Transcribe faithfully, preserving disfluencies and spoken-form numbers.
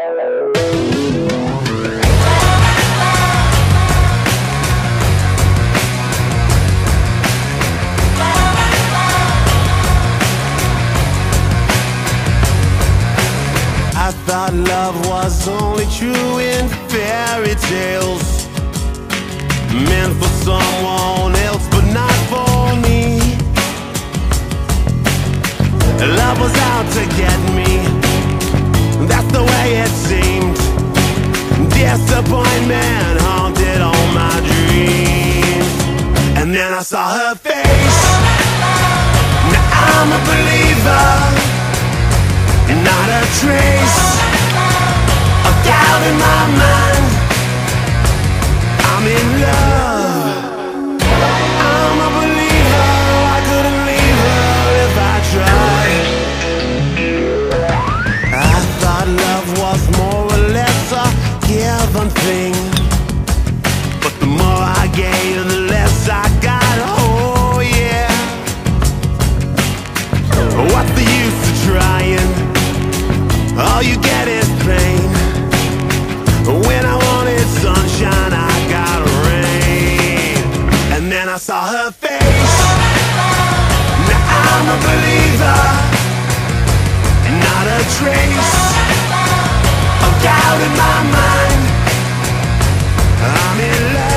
I thought love was only true in fairy tales, meant for someone else but not for me. Love was out to get me, that's the way it seemed. Disappointment haunted all my dreams. And then I saw her face. Now I'm a believer, not a trace of doubt in my mind. I'm in love, I'm a believer. I couldn't leave her if I tried. I thought love was more or less a given thing, but the more I gave, the less I got. Oh yeah. What's the use of trying? All you get is pain. When I wanted sunshine, I got rain. And then I saw her face. Now I'm a believer, not a trace of doubt in my mind. I'm in love.